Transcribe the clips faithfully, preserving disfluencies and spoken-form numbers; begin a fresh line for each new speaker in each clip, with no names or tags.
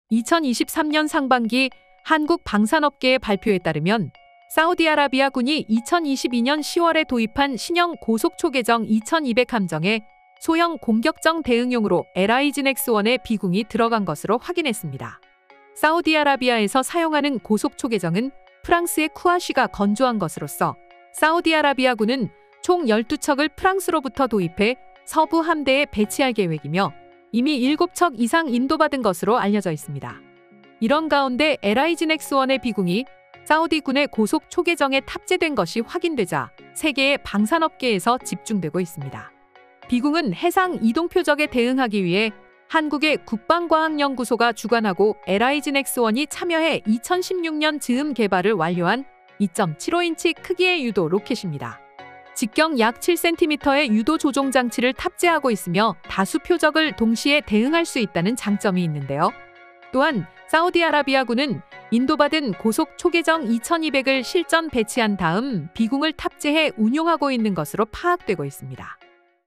이천이십삼 년 상반기 한국 방산업계의 발표에 따르면 사우디아라비아군이 이천이십이 년 시월에 도입한 신형 고속초계정 이천이백 함정에 소형 공격정 대응용으로 엘아이진엑스원의 비궁이 들어간 것으로 확인했습니다. 사우디아라비아에서 사용하는 고속초계정은 프랑스의 쿠아쉬가 건조한 것으로서 사우디아라비아군은 총 열두 척을 프랑스로부터 도입해 서부 함대에 배치할 계획이며 이미 일곱 척 이상 인도받은 것으로 알려져 있습니다. 이런 가운데 엘아이진엑스원의 비궁이 사우디군의 고속 초계정에 탑재된 것이 확인되자 세계의 방산업계에서 집중되고 있습니다. 비궁은 해상 이동 표적에 대응하기 위해 한국의 국방과학연구소가 주관하고 엘아이진엑스원이 참여해 이천십육 년 즈음 개발을 완료한 이 점 칠오 인치 크기의 유도 로켓입니다. 직경 약 칠 센티미터의 유도 조종 장치를 탑재하고 있으며 다수 표적을 동시에 대응할 수 있다는 장점이 있는데요. 또한 사우디아라비아군은 인도받은 고속 초계정 이천이백을 실전 배치한 다음 비궁을 탑재해 운용하고 있는 것으로 파악되고 있습니다.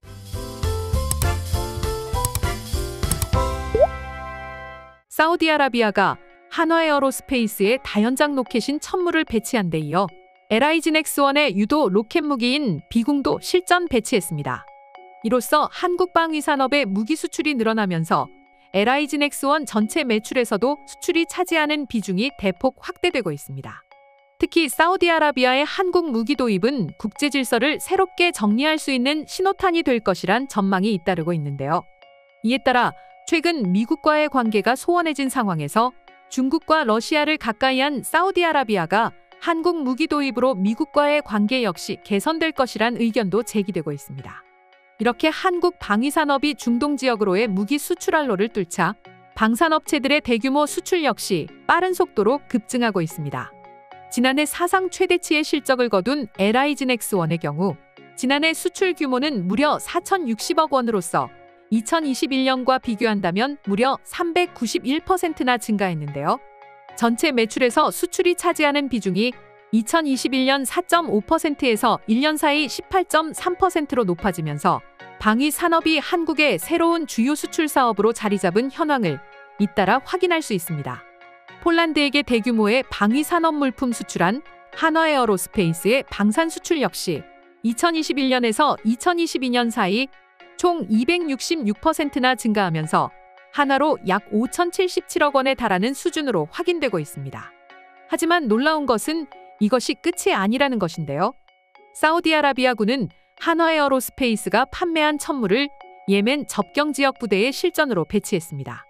사우디아라비아가 한화에어로스페이스에 다연장 로켓인 천무를 배치한 데 이어 엘아이진엑스원의 유도 로켓 무기인 비궁도 실전 배치했습니다. 이로써 한국 방위 산업의 무기 수출이 늘어나면서 엘아이진엑스원 전체 매출에서도 수출이 차지하는 비중이 대폭 확대되고 있습니다. 특히 사우디아라비아의 한국 무기 도입은 국제 질서를 새롭게 정리할 수 있는 신호탄이 될 것이란 전망이 잇따르고 있는데요. 이에 따라 최근 미국과의 관계가 소원해진 상황에서 중국과 러시아를 가까이 한 사우디아라비아가 한국 무기 도입으로 미국과의 관계 역시 개선될 것이란 의견도 제기되고 있습니다. 이렇게 한국 방위산업이 중동 지역으로의 무기 수출할로를 뚫자 방산업체들의 대규모 수출 역시 빠른 속도로 급증하고 있습니다. 지난해 사상 최대치의 실적을 거둔 엘아이진엑스원의 경우 지난해 수출 규모는 무려 사천육십억 원으로서 이천이십일 년과 비교한다면 무려 삼백구십일 퍼센트나 증가했는데요. 전체 매출에서 수출이 차지하는 비중이 이천이십일 년 사 점 오 퍼센트에서 일 년 사이 십팔 점 삼 퍼센트로 높아지면서 방위 산업이 한국의 새로운 주요 수출 사업으로 자리 잡은 현황을 잇따라 확인할 수 있습니다. 폴란드에게 대규모의 방위 산업 물품 수출한 한화에어로스페이스의 방산 수출 역시 이천이십일 년에서 이천이십이 년 사이 총 이백육십육 퍼센트나 증가하면서 하나로 약 오천칠십칠억 원에 달하는 수준으로 확인되고 있습니다. 하지만 놀라운 것은 이것이 끝이 아니라는 것인데요. 사우디아라비아군은 한화에어로스페이스가 판매한 천무를 예멘 접경지역 부대의 실전으로 배치했습니다.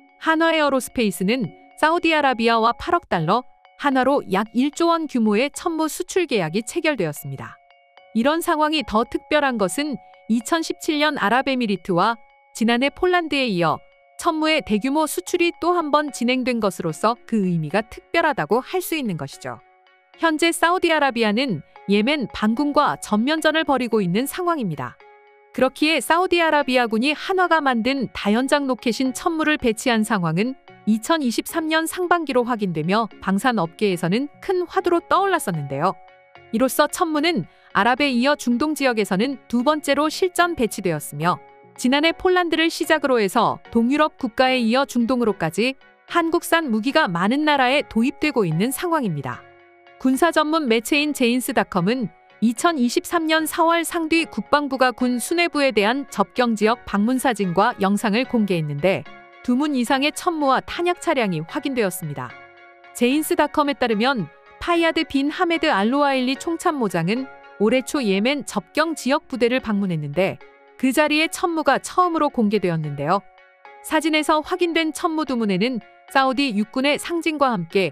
한화에어로스페이스는 사우디아라비아와 팔억 달러, 하나로 약 일조 원 규모의 천무 수출 계약이 체결되었습니다. 이런 상황이 더 특별한 것은 이천십칠 년 아랍에미리트와 지난해 폴란드에 이어 천무의 대규모 수출이 또 한 번 진행된 것으로서 그 의미가 특별하다고 할 수 있는 것이죠. 현재 사우디아라비아는 예멘 반군과 전면전을 벌이고 있는 상황입니다. 그렇기에 사우디아라비아군이 한화가 만든 다연장 로켓인 천무를 배치한 상황은 이천이십삼 년 상반기로 확인되며 방산업계에서는 큰 화두로 떠올랐었는데요. 이로써 천무는 아랍에 이어 중동 지역에서는 두 번째로 실전 배치되었으며 지난해 폴란드를 시작으로 해서 동유럽 국가에 이어 중동으로까지 한국산 무기가 많은 나라에 도입되고 있는 상황입니다. 군사 전문 매체인 제인스닷컴은 이천이십삼 년 사월 상뒤 국방부가 군 수뇌부에 대한 접경지역 방문 사진과 영상을 공개했는데 두 문 이상의 천무와 탄약 차량이 확인되었습니다. 제인스닷컴에 따르면 파이아드 빈 하메드 알로아일리 총참모장은 올해 초 예멘 접경 지역 부대를 방문했는데 그 자리에 천무가 처음으로 공개되었는데요. 사진에서 확인된 천무 두문에는 사우디 육군의 상징과 함께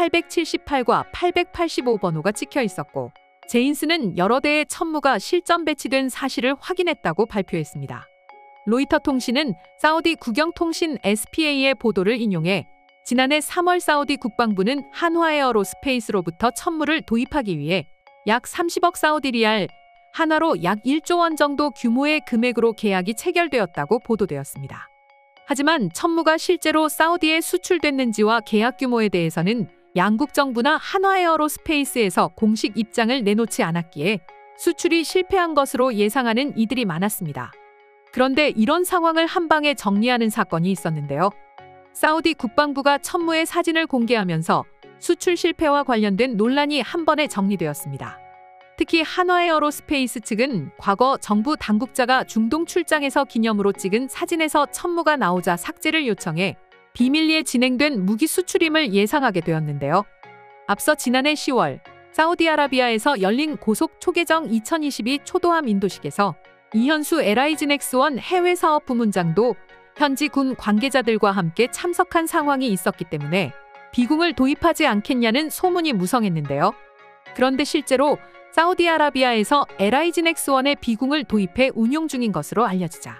팔백칠십팔과 팔백팔십오 번호가 찍혀 있었고 제인스는 여러 대의 천무가 실전 배치된 사실을 확인했다고 발표했습니다. 로이터 통신은 사우디 국영통신 에스피에이의 보도를 인용해 지난해 삼월 사우디 국방부는 한화에어로스페이스로부터 천무를 도입하기 위해 약 삼십억 사우디 리알, 한화로 약 일조 원 정도 규모의 금액으로 계약이 체결되었다고 보도되었습니다. 하지만 천무가 실제로 사우디에 수출됐는지와 계약 규모에 대해서는 양국 정부나 한화에어로스페이스에서 공식 입장을 내놓지 않았기에 수출이 실패한 것으로 예상하는 이들이 많았습니다. 그런데 이런 상황을 한 방에 정리하는 사건이 있었는데요. 사우디 국방부가 천무의 사진을 공개하면서 수출 실패와 관련된 논란이 한 번에 정리되었습니다. 특히 한화에어로스페이스 측은 과거 정부 당국자가 중동 출장에서 기념으로 찍은 사진에서 천무가 나오자 삭제를 요청해 비밀리에 진행된 무기 수출임을 예상하게 되었는데요. 앞서 지난해 시월 사우디아라비아에서 열린 고속 초계정 이천이십이 초도함 인도식에서 이현수 엘아이진엑스원 해외사업 부문장도 현지 군 관계자들과 함께 참석한 상황이 있었기 때문에 비궁을 도입하지 않겠냐는 소문이 무성했는데요. 그런데 실제로 사우디아라비아에서 엘아이진엑스원의 비궁을 도입해 운용 중인 것으로 알려지자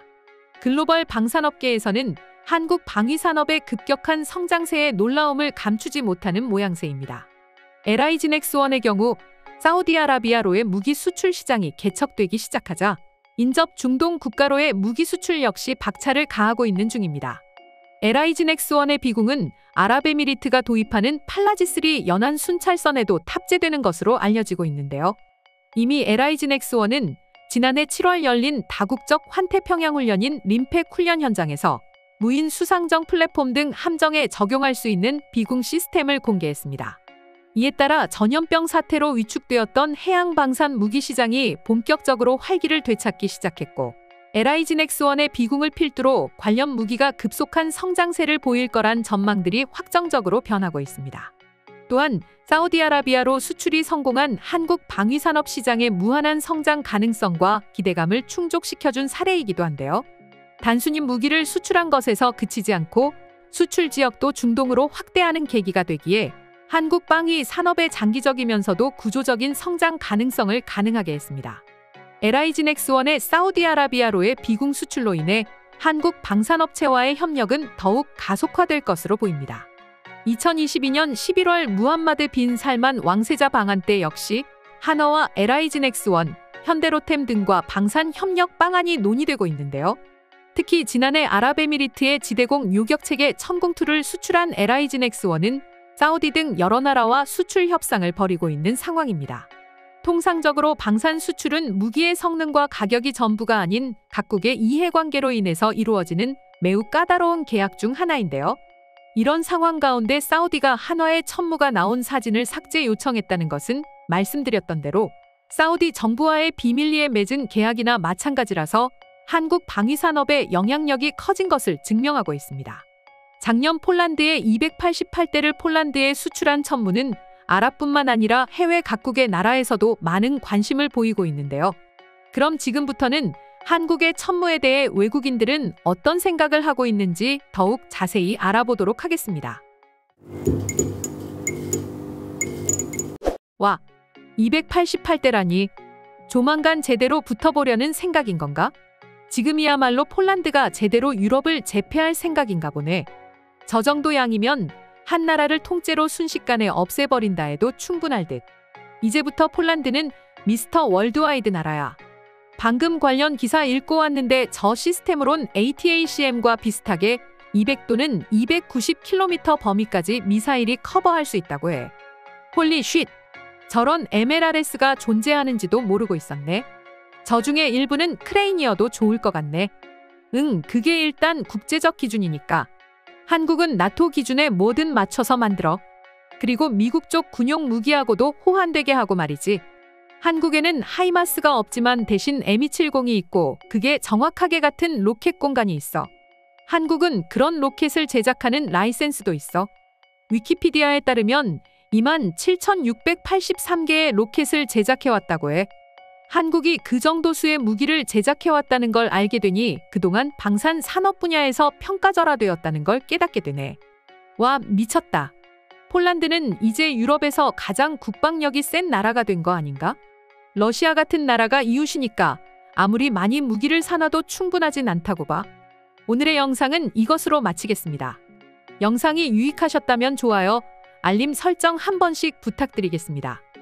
글로벌 방산업계에서는 한국 방위산업의 급격한 성장세에 놀라움을 감추지 못하는 모양새입니다. 엘아이진엑스원의 경우 사우디아라비아로의 무기 수출 시장이 개척되기 시작하자 인접 중동 국가로의 무기 수출 역시 박차를 가하고 있는 중입니다. 엘아이진엑스원의 비궁은 아랍에미리트가 도입하는 팔라지쓰리 연안 순찰선에도 탑재되는 것으로 알려지고 있는데요. 이미 엘아이진엑스원은 지난해 칠월 열린 다국적 환태평양훈련인 림팩 훈련 현장에서 무인 수상정 플랫폼 등 함정에 적용할 수 있는 비궁 시스템을 공개했습니다. 이에 따라 전염병 사태로 위축되었던 해양방산 무기 시장이 본격적으로 활기를 되찾기 시작했고 엘아이진엑스원의 비궁을 필두로 관련 무기가 급속한 성장세를 보일 거란 전망들이 확정적으로 변하고 있습니다. 또한 사우디아라비아로 수출이 성공한 한국 방위산업 시장의 무한한 성장 가능성과 기대감을 충족시켜준 사례이기도 한데요. 단순히 무기를 수출한 것에서 그치지 않고 수출 지역도 중동으로 확대하는 계기가 되기에 한국 방위 산업의 장기적이면서도 구조적인 성장 가능성을 가능하게 했습니다. 엘아이진엑스원의 사우디아라비아로의 비궁 수출로 인해 한국 방산업체와의 협력은 더욱 가속화될 것으로 보입니다. 이천이십이 년 십일월 무함마드 빈 살만 왕세자 방한 때 역시 한화와 엘아이진엑스원, 현대로템 등과 방산 협력 방안이 논의되고 있는데요. 특히 지난해 아랍에미리트의 지대공 요격체계 천공이를 수출한 엘아이진엑스원은 사우디 등 여러 나라와 수출 협상을 벌이고 있는 상황입니다. 통상적으로 방산 수출은 무기의 성능과 가격이 전부가 아닌 각국의 이해관계로 인해서 이루어지는 매우 까다로운 계약 중 하나인데요. 이런 상황 가운데 사우디가 한화의 천무가 나온 사진을 삭제 요청했다는 것은 말씀드렸던 대로 사우디 정부와의 비밀리에 맺은 계약이나 마찬가지라서 한국 방위산업의 영향력이 커진 것을 증명하고 있습니다. 작년 폴란드에 이백팔십팔 대를 폴란드에 수출한 천무는 아랍뿐만 아니라 해외 각국의 나라에서도 많은 관심을 보이고 있는데요. 그럼 지금부터는 한국의 천무에 대해 외국인들은 어떤 생각을 하고 있는지 더욱 자세히 알아보도록 하겠습니다. 와, 이백팔십팔 대라니 조만간 제대로 붙어보려는 생각인 건가? 지금이야말로 폴란드가 제대로 유럽을 제패할 생각인가 보네. 저 정도 양이면 한 나라를 통째로 순식간에 없애버린다 해도 충분할 듯. 이제부터 폴란드는 미스터 월드와이드 나라야. 방금 관련 기사 읽고 왔는데 저 시스템으론 에이티에이씨엠과 비슷하게 이백 또는 이백구십 킬로미터 범위까지 미사일이 커버할 수 있다고 해. 홀리 쉿! 저런 엠엘알에스가 존재하는지도 모르고 있었네. 저 중에 일부는 크레인이어도 좋을 것 같네. 응, 그게 일단 국제적 기준이니까. 한국은 나토 기준에 뭐든 맞춰서 만들어. 그리고 미국 쪽 군용 무기하고도 호환되게 하고 말이지. 한국에는 하이마스가 없지만 대신 엠 이백칠십이 있고 그게 정확하게 같은 로켓 공간이 있어. 한국은 그런 로켓을 제작하는 라이센스도 있어. 위키피디아에 따르면 이만 칠천육백팔십삼 개의 로켓을 제작해왔다고 해. 한국이 그 정도 수의 무기를 제작해왔다는 걸 알게 되니 그동안 방산 산업 분야에서 평가절하되었다는 걸 깨닫게 되네. 와, 미쳤다. 폴란드는 이제 유럽에서 가장 국방력이 센 나라가 된 거 아닌가? 러시아 같은 나라가 이웃이니까 아무리 많이 무기를 사놔도 충분하진 않다고 봐. 오늘의 영상은 이것으로 마치겠습니다. 영상이 유익하셨다면 좋아요, 알림 설정 한 번씩 부탁드리겠습니다.